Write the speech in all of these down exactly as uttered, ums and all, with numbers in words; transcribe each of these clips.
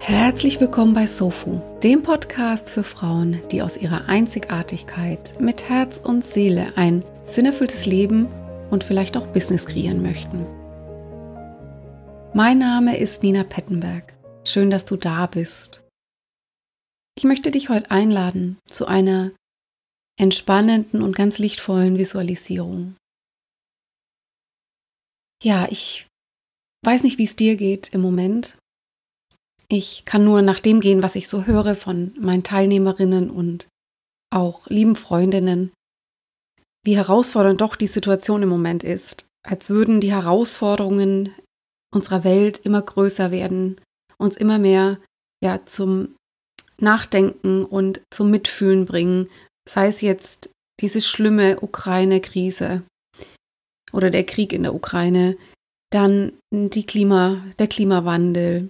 Herzlich willkommen bei Sofu, dem Podcast für Frauen, die aus ihrer Einzigartigkeit mit Herz und Seele ein sinnerfülltes Leben und vielleicht auch Business kreieren möchten. Mein Name ist Nina Pettenberg. Schön, dass du da bist. Ich möchte dich heute einladen zu einer entspannenden und ganz lichtvollen Visualisierung. Ja, ich weiß nicht, wie es dir geht im Moment. Ich kann nur nach dem gehen, was ich so höre von meinen Teilnehmerinnen und auch lieben Freundinnen, wie herausfordernd doch die Situation im Moment ist, als würden die Herausforderungen unserer Welt immer größer werden, uns immer mehr ja, zum Nachdenken und zum Mitfühlen bringen, sei es jetzt diese schlimme Ukraine-Krise oder der Krieg in der Ukraine, dann die Klima, der Klimawandel.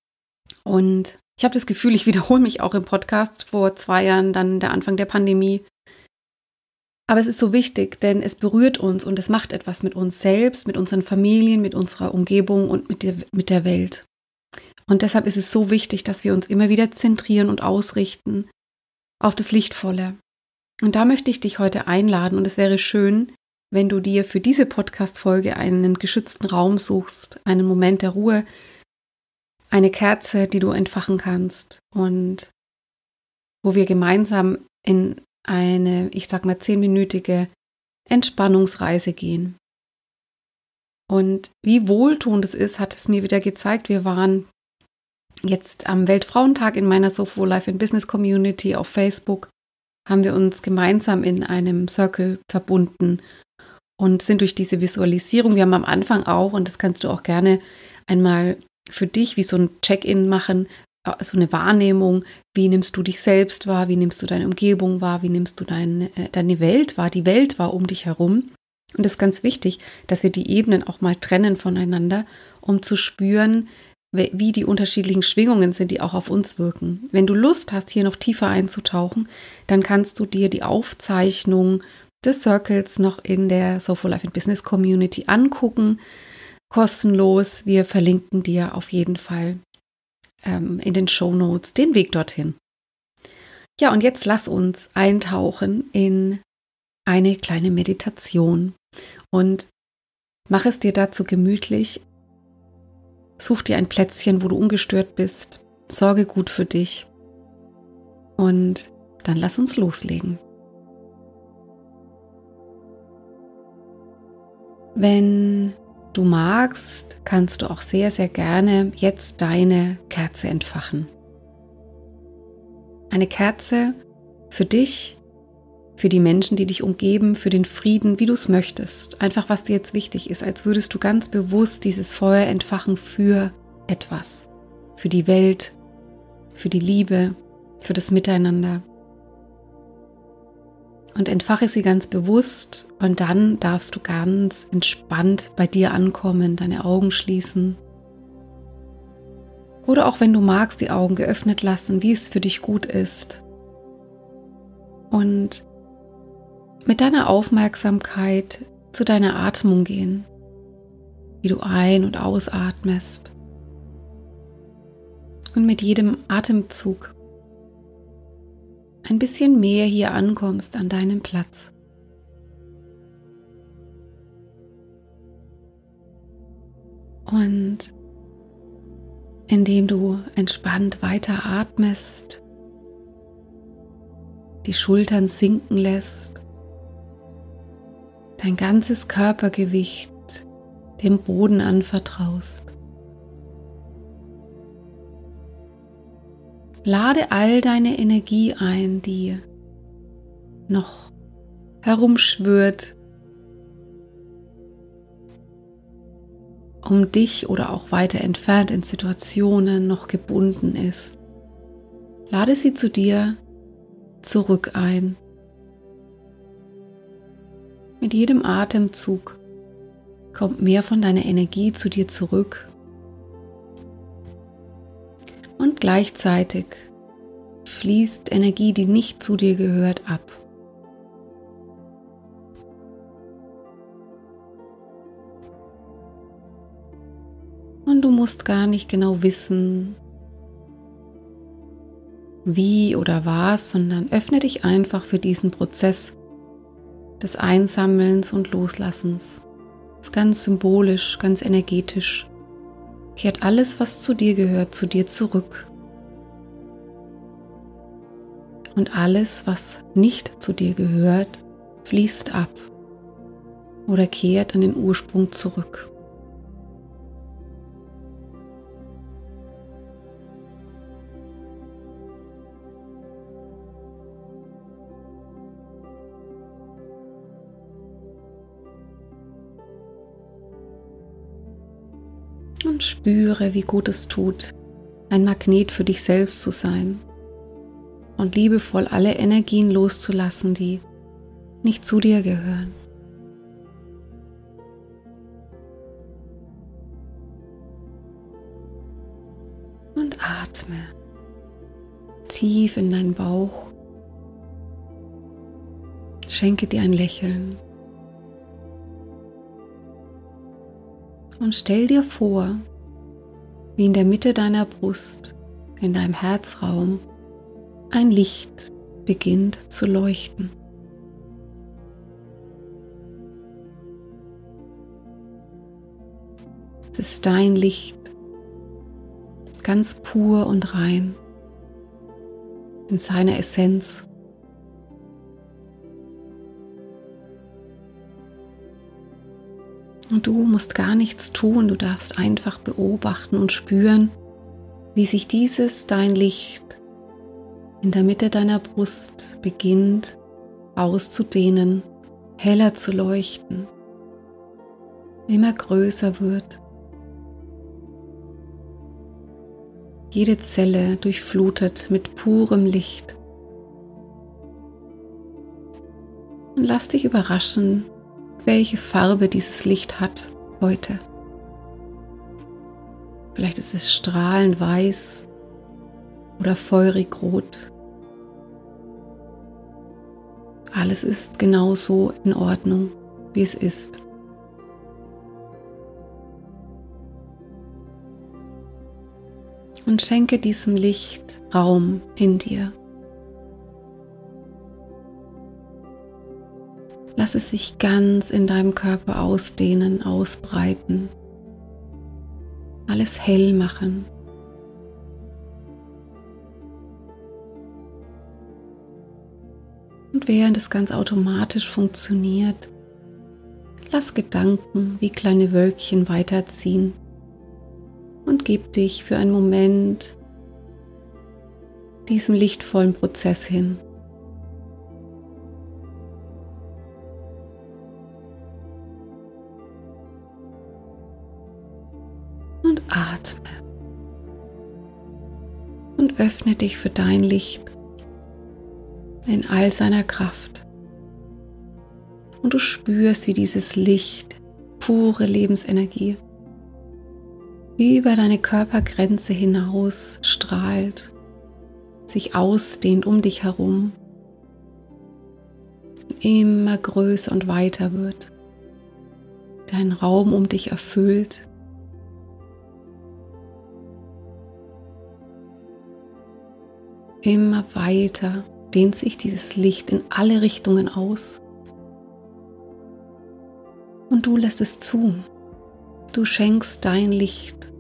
Und ich habe das Gefühl, ich wiederhole mich auch im Podcast, vor zwei Jahren, dann der Anfang der Pandemie. Aber es ist so wichtig, denn es berührt uns und es macht etwas mit uns selbst, mit unseren Familien, mit unserer Umgebung und mit der, mit der Welt. Und deshalb ist es so wichtig, dass wir uns immer wieder zentrieren und ausrichten auf das Lichtvolle. Und da möchte ich dich heute einladen und es wäre schön, wenn du dir für diese Podcast-Folge einen geschützten Raum suchst, einen Moment der Ruhe, eine Kerze, die du entfachen kannst und wo wir gemeinsam in eine, ich sag mal, zehnminütige Entspannungsreise gehen. Und wie wohltuend es ist, hat es mir wieder gezeigt. Wir waren jetzt am Weltfrauentag in meiner Sofu Life and Business Community auf Facebook, haben wir uns gemeinsam in einem Circle verbunden und sind durch diese Visualisierung, wir haben am Anfang auch, und das kannst du auch gerne einmal für dich wie so ein Check-in machen, so eine Wahrnehmung, wie nimmst du dich selbst wahr, wie nimmst du deine Umgebung wahr, wie nimmst du deine, deine Welt wahr, die Welt wahr um dich herum. Und es ist ganz wichtig, dass wir die Ebenen auch mal trennen voneinander, um zu spüren, wie die unterschiedlichen Schwingungen sind, die auch auf uns wirken. Wenn du Lust hast, hier noch tiefer einzutauchen, dann kannst du dir die Aufzeichnung des Circles noch in der Sofu Life and Business Community angucken. Kostenlos. Wir verlinken dir auf jeden Fall ähm, in den Shownotes den Weg dorthin. Ja, und jetzt lass uns eintauchen in eine kleine Meditation und mach es dir dazu gemütlich. Such dir ein Plätzchen, wo du ungestört bist. Sorge gut für dich und dann lass uns loslegen. Wenn du magst, kannst du auch sehr, sehr gerne jetzt deine Kerze entfachen. Eine Kerze für dich, für die Menschen, die dich umgeben, für den Frieden, wie du es möchtest. Einfach, was dir jetzt wichtig ist, als würdest du ganz bewusst dieses Feuer entfachen für etwas. Für die Welt, für die Liebe, für das Miteinander. Und entfache sie ganz bewusst und dann darfst du ganz entspannt bei dir ankommen, deine Augen schließen. Oder auch wenn du magst, die Augen geöffnet lassen, wie es für dich gut ist. Und mit deiner Aufmerksamkeit zu deiner Atmung gehen, wie du ein- und ausatmest. Und mit jedem Atemzug ein bisschen mehr hier ankommst an deinem Platz. Und indem du entspannt weiter atmest, die Schultern sinken lässt, dein ganzes Körpergewicht dem Boden anvertraust. Lade all deine Energie ein, die noch herumschwirrt, um dich oder auch weiter entfernt in Situationen noch gebunden ist. Lade sie zu dir zurück ein. Mit jedem Atemzug kommt mehr von deiner Energie zu dir zurück. Und gleichzeitig fließt Energie, die nicht zu dir gehört, ab. Und du musst gar nicht genau wissen, wie oder was, sondern öffne dich einfach für diesen Prozess des Einsammelns und Loslassens. Das ist ganz symbolisch, ganz energetisch. Kehrt alles, was zu dir gehört, zu dir zurück. Und alles, was nicht zu dir gehört, fließt ab oder kehrt an den Ursprung zurück. Und spüre, wie gut es tut, ein Magnet für dich selbst zu sein und liebevoll alle Energien loszulassen, die nicht zu dir gehören. Und atme tief in deinen Bauch. Schenke dir ein Lächeln. Und stell dir vor, wie in der Mitte deiner Brust, in deinem Herzraum, ein Licht beginnt zu leuchten. Es ist dein Licht, ganz pur und rein, in seiner Essenz. Und du musst gar nichts tun, du darfst einfach beobachten und spüren, wie sich dieses dein Licht in der Mitte deiner Brust beginnt auszudehnen, heller zu leuchten, immer größer wird. Jede Zelle durchflutet mit purem Licht. Und lass dich überraschen, welche Farbe dieses Licht hat heute. Vielleicht ist es strahlend weiß oder feurig rot. Alles ist genauso in Ordnung, wie es ist. Und schenke diesem Licht Raum in dir. Lass es sich ganz in deinem Körper ausdehnen, ausbreiten, alles hell machen. Und während es ganz automatisch funktioniert, lass Gedanken wie kleine Wölkchen weiterziehen und gib dich für einen Moment diesem lichtvollen Prozess hin. Und atme und öffne dich für dein Licht in all seiner Kraft. Und du spürst, wie dieses Licht, pure Lebensenergie, über deine Körpergrenze hinaus strahlt, sich ausdehnt um dich herum, immer größer und weiter wird, deinen Raum um dich erfüllt. Immer weiter dehnt sich dieses Licht in alle Richtungen aus. Und du lässt es zu. Du schenkst dein Licht.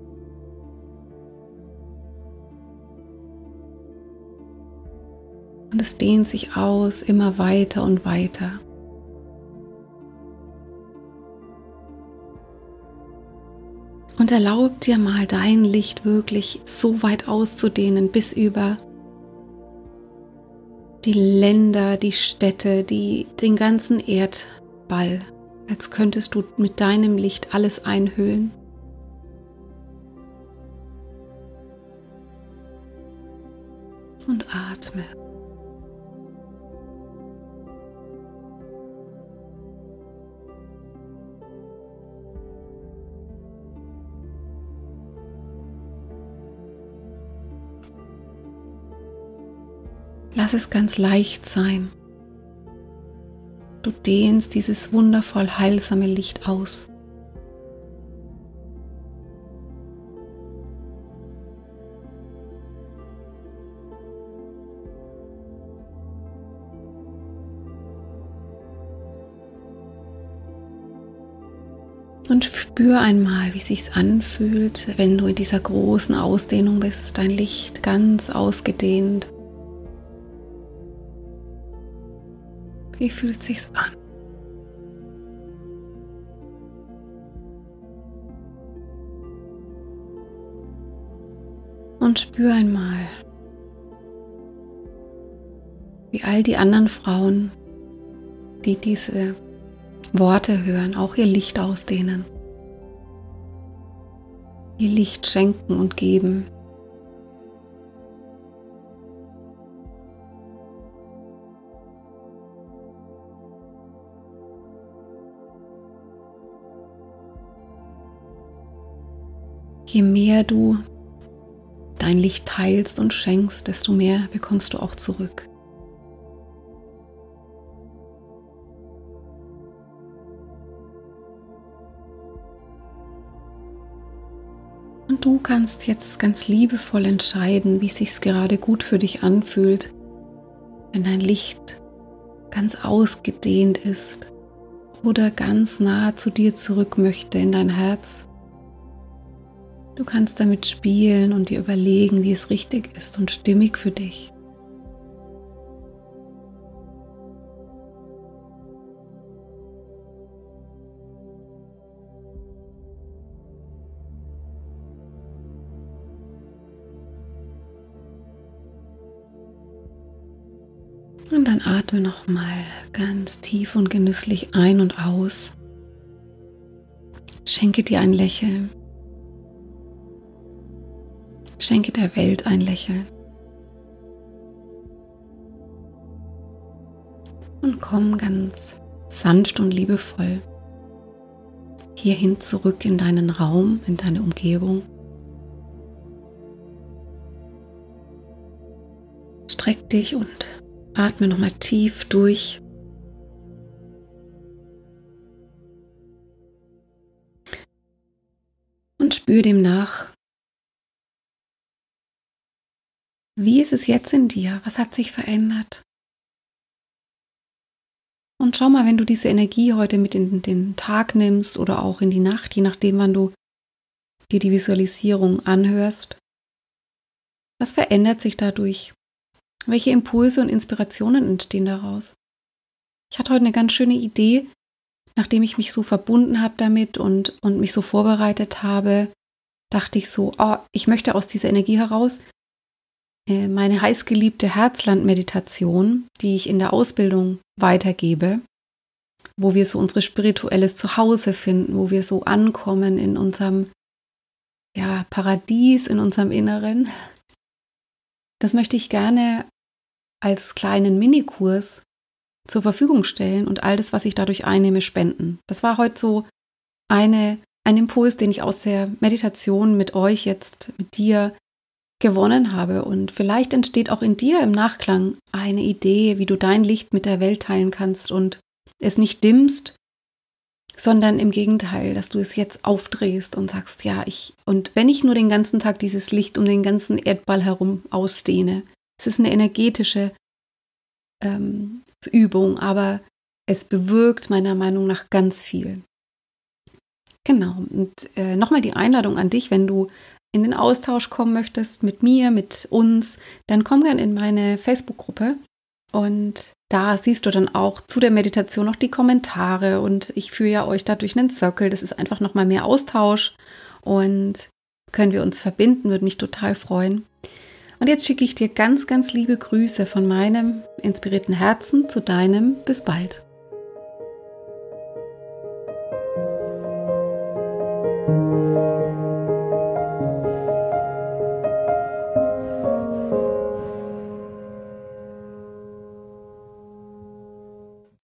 Und es dehnt sich aus, immer weiter und weiter. Und erlaub dir mal, dein Licht wirklich so weit auszudehnen, bis über die Länder, die Städte, die, den ganzen Erdball, als könntest du mit deinem Licht alles einhüllen. Und atme. Lass es ganz leicht sein. Du dehnst dieses wundervoll heilsame Licht aus. Und spür einmal, wie es sich anfühlt, wenn du in dieser großen Ausdehnung bist, dein Licht ganz ausgedehnt. Wie fühlt es sich an? Und spür einmal, wie all die anderen Frauen, die diese Worte hören, auch ihr Licht ausdehnen, ihr Licht schenken und geben. Je mehr du dein Licht teilst und schenkst, desto mehr bekommst du auch zurück. Und du kannst jetzt ganz liebevoll entscheiden, wie es sich gerade gut für dich anfühlt, wenn dein Licht ganz ausgedehnt ist oder ganz nah zu dir zurück möchte in dein Herz. Du kannst damit spielen und dir überlegen, wie es richtig ist und stimmig für dich. Und dann atme nochmal ganz tief und genüsslich ein und aus. Schenke dir ein Lächeln. Schenke der Welt ein Lächeln. Und komm ganz sanft und liebevoll hierhin zurück in deinen Raum, in deine Umgebung. Streck dich und atme nochmal tief durch. Und spür dem nach. Wie ist es jetzt in dir? Was hat sich verändert? Und schau mal, wenn du diese Energie heute mit in den Tag nimmst oder auch in die Nacht, je nachdem, wann du dir die Visualisierung anhörst, was verändert sich dadurch? Welche Impulse und Inspirationen entstehen daraus? Ich hatte heute eine ganz schöne Idee, nachdem ich mich so verbunden habe damit und, und mich so vorbereitet habe, dachte ich so, oh, ich möchte aus dieser Energie heraus äh, meine heißgeliebte Herzland-Meditation, die ich in der Ausbildung weitergebe, wo wir so unsere spirituelles Zuhause finden, wo wir so ankommen in unserem ja, Paradies, in unserem Inneren. Das möchte ich gerne als kleinen Minikurs zur Verfügung stellen und all das, was ich dadurch einnehme, spenden. Das war heute so eine, ein Impuls, den ich aus der Meditation mit euch jetzt, mit dir gewonnen habe. Und vielleicht entsteht auch in dir im Nachklang eine Idee, wie du dein Licht mit der Welt teilen kannst und es nicht dimmst, sondern im Gegenteil, dass du es jetzt aufdrehst und sagst, ja, ich, und wenn ich nur den ganzen Tag dieses Licht um den ganzen Erdball herum ausdehne, es ist eine energetische ähm, Übung, aber es bewirkt meiner Meinung nach ganz viel. Genau, und äh, nochmal die Einladung an dich, wenn du in den Austausch kommen möchtest mit mir, mit uns, dann komm gerne in meine Facebook-Gruppe und da siehst du dann auch zu der Meditation noch die Kommentare und ich führe ja euch da durch einen Circle, das ist einfach nochmal mehr Austausch und können wir uns verbinden, würde mich total freuen. Und jetzt schicke ich dir ganz, ganz liebe Grüße von meinem inspirierten Herzen zu deinem. Bis bald.